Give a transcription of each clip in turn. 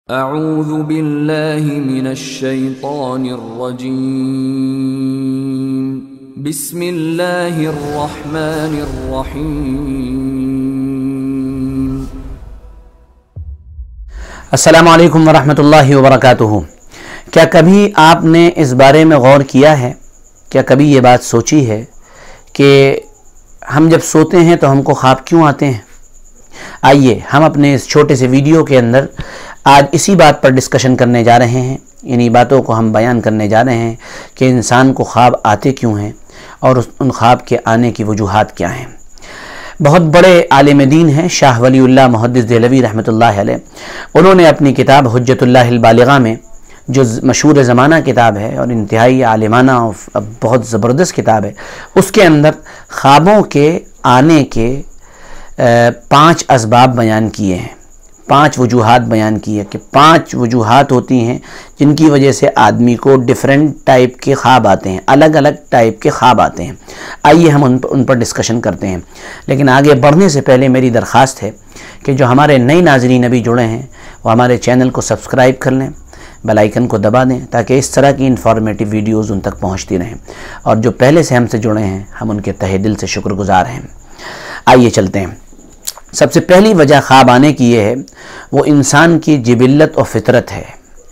اعوذ باللہ من الشیطان الرجیم بسم اللہ الرحمن الرحیم۔ السلام علیکم ورحمۃ اللہ وبرکاتہ۔ کیا کبھی آپ نے اس بارے میں غور کیا ہے، کیا کبھی یہ بات سوچی ہے کہ ہم جب سوتے ہیں تو ہم کو خواب کیوں آتے ہیں؟ آئیے ہم اپنے اس چھوٹے سے ویڈیو کے اندر آج اسی بات پر ڈسکشن کرنے جا رہے ہیں، انہی باتوں کو ہم بیان کرنے جا رہے ہیں کہ انسان کو خواب آتے کیوں ہیں اور ان خواب کے آنے کی وجوہات کیا ہیں۔ بہت بڑے عالم دین ہیں شاہ ولی اللہ محدث دہلوی رحمۃ اللہ علیہ، انہوں نے اپنی کتاب حجت اللہ البالغہ میں، جو مشہور زمانہ کتاب ہے اور انتہائی عالمانہ اور بہت زبردست کتاب ہے، اس کے اندر خوابوں کے آنے کے 5 اسباب بیان کیے ہیں، 5 وجوہات بیان کی ہے کہ 5 وجوہات ہوتی ہیں جن کی وجہ سے آدمی کو ڈیفرنٹ ٹائپ کے خواب آتے ہیں، الگ الگ ٹائپ کے خواب آتے ہیں۔ آئیے ہم ان پر ڈسکشن کرتے ہیں، لیکن آگے بڑھنے سے پہلے میری درخواست ہے کہ جو ہمارے نئے ناظرین ابھی جڑے ہیں وہ ہمارے چینل کو سبسکرائب کر لیں، بیل آئیکن کو دبا دیں تاکہ اس طرح کی انفارمیٹیو ویڈیوز ان تک پہنچتی رہیں، اور جو پہلے سے ہم سے جڑے ہیں ہم ان کے تہہ دل سے شکر گزار ہیں۔ آئیے چلتے ہیں۔ سب سے پہلی وجہ خواب آنے کی یہ ہے، وہ انسان کی جبلت و فطرت ہے،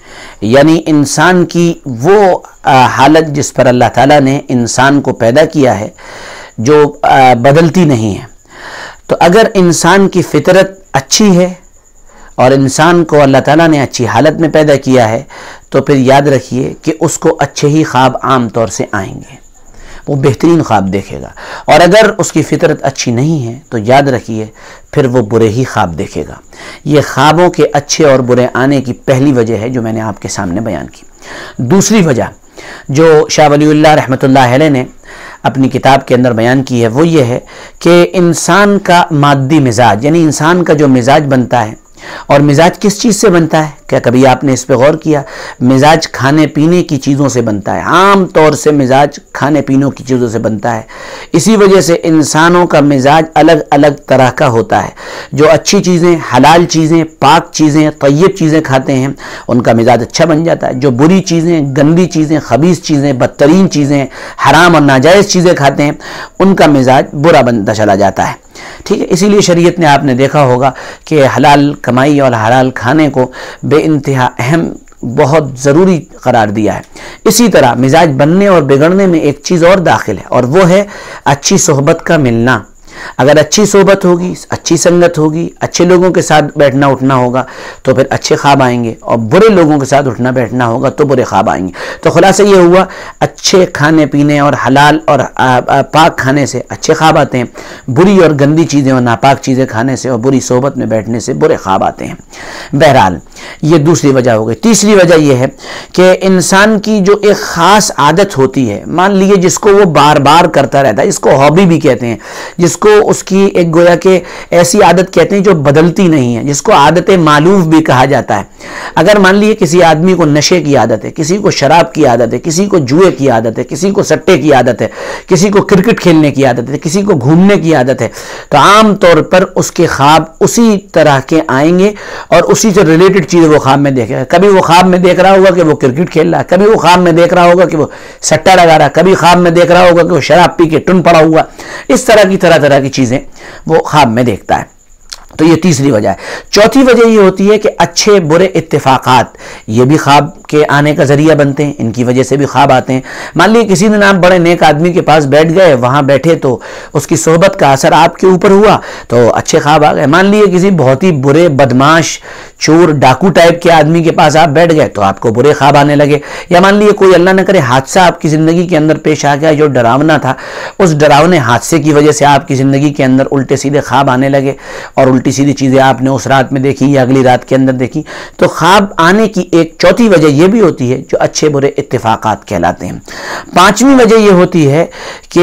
یعنی انسان کی وہ حالت جس پر اللہ تعالیٰ نے انسان کو پیدا کیا ہے جو بدلتی نہیں ہے۔ تو اگر انسان کی فطرت اچھی ہے اور انسان کو اللہ تعالیٰ نے اچھی حالت میں پیدا کیا ہے تو پھر یاد رکھیے کہ اس کو اچھے ہی خواب عام طور سے آئیں گے، وہ بہترین خواب دیکھے گا، اور اگر اس کی فطرت اچھی نہیں ہے تو یاد رکھیے پھر وہ برے ہی خواب دیکھے گا۔ یہ خوابوں کے اچھے اور برے آنے کی پہلی وجہ ہے جو میں نے آپ کے سامنے بیان کی۔ دوسری وجہ جو شاہ ولی اللہ رحمۃ اللہ علیہ نے اپنی کتاب کے اندر بیان کی ہے وہ یہ ہے کہ انسان کا مادی مزاج، یعنی انسان کا جو مزاج بنتا ہے، اور مزاج کس چیز سے بنتا ہے؟ کیا کبھی آپ نے اس پہ غور کیا؟ مزاج کھانے پینے کی چیزوں سے بنتا ہے، عام طور سے مزاج کھانے پینے کی چیزوں سے بنتا ہے۔ اسی وجہ سے انسانوں کا مزاج الگ الگ طرح کا ہوتا ہے۔ جو اچھی چیزیں، حلال چیزیں، پاک چیزیں، طیب چیزیں کھاتے ہیں ان کا مزاج اچھا بن جاتا ہے۔ جو بری چیزیں، گندی چیزیں، خبیث چیزیں، بدترین چیزیں، حرام اور ناجائز چیزیں کھاتے ہیں ان کا مزاج برا بنتا چلا جاتا ہے۔ ٹھیک ہے، اسی لیے شریعت نے آپ نے دیکھا ہوگا کہ حلال کمائی اور حلال کھانے کو بے انتہا اہم، بہت ضروری قرار دیا ہے۔ اسی طرح مزاج بننے اور بگڑنے میں ایک چیز اور داخل ہے، اور وہ ہے اچھی صحبت کا ملنا۔ اگر اچھی صحبت ہوگی، اچھی سنگت ہوگی، اچھے لوگوں کے ساتھ بیٹھنا اٹھنا ہوگا تو پھر اچھے خواب آئیں گے، اور برے لوگوں کے ساتھ اٹھنا بیٹھنا ہوگا تو برے خواب آئیں گے۔ تو خلاصہ یہ ہوا، اچھے کھانے پینے اور حلال اور پاک کھانے سے اچھے خواب آتے ہیں، بری اور گندی چیزیں اور ناپاک چیزیں کھانے سے اور بری صحبت میں بیٹھنے سے برے خواب آتے ہیں۔ بہرحال یہ دوسری وجہ ہو گئی۔ تیسری وجہ یہ ہے کہ انسان کی جو ایک خاص عادت ہوتی ہے، مان لیجیے جس کو وہ بار بار کرتا رہتا ہے، اس کو ہابی بھی کہتے ہیں، جس کو اس کی ایک گویا کہ ایسی عادت کہتے ہیں جو بدلتی نہیں ہے، جس کو عادت معلوف بھی کہا جاتا ہے۔ اگر مان لیے کسی آدمی کو نشے کی عادت ہے، کسی کو شراب کی عادت ہے، کسی کو جوئے کی عادت ہے، کسی کو سٹے کی عادت ہے، کسی کو کرکٹ کھیلنے کی عادت ہے، کسی کو گھومنے کی عادت ہے، تو عام طور پر اس کے خواب اسی طرح کے آئیں گے اور اسی سے ریلیٹڈ چیزیں وہ خواب میں دیکھے گا۔ کبھی وہ خواب میں دیکھ رہا ہوگا کہ وہ کرکٹ کھیل رہا ہے، کبھی وہ خواب میں دیکھ رہا ہوگا کہ وہ سٹا لگا رہا ہے، کبھی خواب میں دیکھ رہا ہوگا کہ وہ شراب پی کے ٹن پڑا ہوا۔ اس طرح کی چیزیں وہ خواب میں دیکھتا ہے۔ تو یہ تیسری وجہ ہے۔ چوتھی وجہ یہ ہوتی ہے کہ اچھے برے اتفاقات، یہ بھی خواب کے آنے کا ذریعہ بنتے ہیں، ان کی وجہ سے بھی خواب آتے ہیں۔ مان لیے کسی دن آپ بڑے نیک آدمی کے پاس بیٹھ گئے، وہاں بیٹھے تو اس کی صحبت کا اثر آپ کے اوپر ہوا تو اچھے خواب آ گئے۔ مان لیے کسی بہت ہی برے بدماش چور ڈاکو ٹائپ کے آدمی کے پاس آپ بیٹھ گئے تو آپ کو برے خواب آنے لگے۔ یا مان لیے کوئی اللہ نہ کرے حادثہ آپ کی زندگی کے اندر پیش آ گیا جو ڈراونا تھا، اس ڈراونے حادثے کی وجہ سے آپ کی زندگی کے اندر الٹے سیدھے خواب آنے لگے، اور الٹی سیدھی چیزیں آپ نے اس رات میں دیکھی یا اگلی رات کے اندر دیکھی۔ تو خواب آنے کی ایک چوتھی وجہ یہ بھی ہوتی ہے جو اچھے برے اتفاقات کہلاتے ہیں۔ پانچویں وجہ یہ ہوتی ہے کہ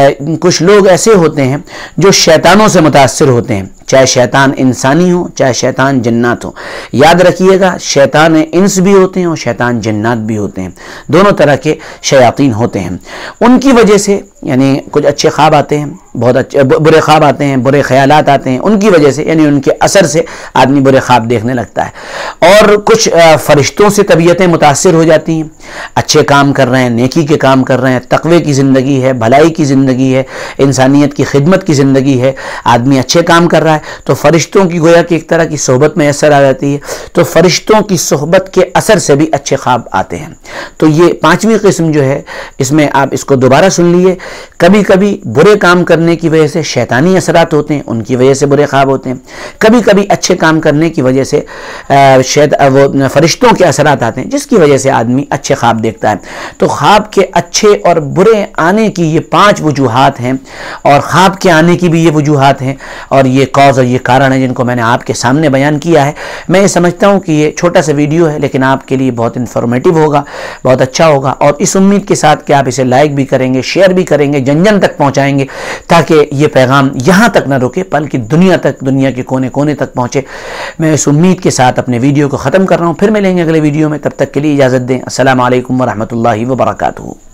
کچھ لوگ ایسے ہوتے ہیں جو شیطانوں سے متاثر ہوتے ہیں، چاہے شیطان انسانی ہو چاہے شیطان جنات ہو۔ یاد رکھیے گا، شیطان انس بھی ہوتے ہیں اور شیطان جنات بھی ہوتے ہیں، دونوں طرح کے شیاطین ہوتے ہیں۔ ان کی وجہ سے یعنی کچھ اچھے خواب آتے ہیں، بہت اچھے برے خواب آتے ہیں، برے خیالات آتے ہیں، ان کی وجہ سے یعنی ان کے اثر سے آدمی برے خواب دیکھنے لگتا ہے۔ اور کچھ فرشتوں سے طبیعتیں متاثر ہو جاتی ہیں، اچھے کام کر رہے ہیں، نیکی کے کام کر رہے ہیں، تقوی کی زندگی ہے، بھلائی کی زندگی ہے، انسانیت کی خدمت کی زندگی ہے، آدمی اچھے کام کر رہا ہے تو فرشتوں کی گویا کہ ایک طرح کی صحبت میں اثر آ جاتی ہے، تو فرشتوں کی صحبت کے اثر سے بھی اچھے خواب آتے ہیں۔ تو یہ پانچویں قسم جو ہے، اس میں آپ اس کو دوبارہ سن لیے، کبھی کبھی برے کام کرنے کی وجہ سے شیطانی اثرات ہوتے ہیں، ان کی وجہ سے برے خواب ہوتے ہیں، کبھی کبھی اچھے کام کرنے کی وجہ سے وہ فرشتوں کے اثرات آتے ہیں، جس کی وجہ سے آدمی اچھے خواب دیکھتا ہے۔ تو خواب کے اچھے اور برے آنے کی یہ 5 وجوہات ہیں، اور خواب کے آنے کی بھی یہ وجوہات ہیں، اور یہ کاز اور یہ کارن ہے جن کو میں نے آپ کے سامنے بیان کیا ہے۔ میں یہ سمجھتا ہوں کہ یہ چھوٹا سا ویڈیو ہے لیکن آپ کے لیے بہت انفارمیٹیو ہوگا، بہت اچھا ہوگا، اور اس امید کے ساتھ کہ آپ اسے لائک بھی کریں گے، شیئر بھی کریں گے، جن جن تک پہنچائیں گے، تاکہ یہ پیغام یہاں تک نہ رکے بلکہ دنیا تک، دنیا کے کونے کونے تک پہنچے۔ میں اس امید کے ساتھ اپنے ویڈیو کو ختم کر رہا ہوں، پھر ملیں گے اگلے ویڈیو میں، تب تک کے لیے اجازت دیں۔ السلام علیکم ورحمۃ اللہ وبرکاتہ۔